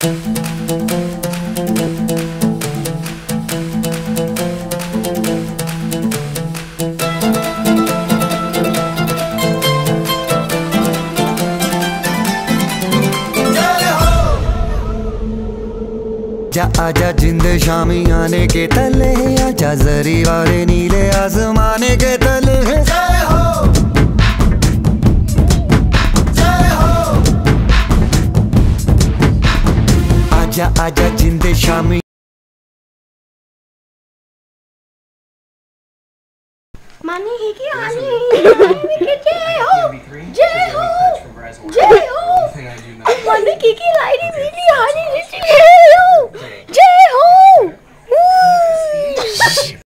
आजा जिंद शामी आने के तले, आजा जरी वाले नीले आसमाने के तले। जय हो, जय हो। आजा आजा जिंद शामी। मानी है कि आनी है? जय हो, जय हो, जय हो। मानी की लाइट मिली आनी है।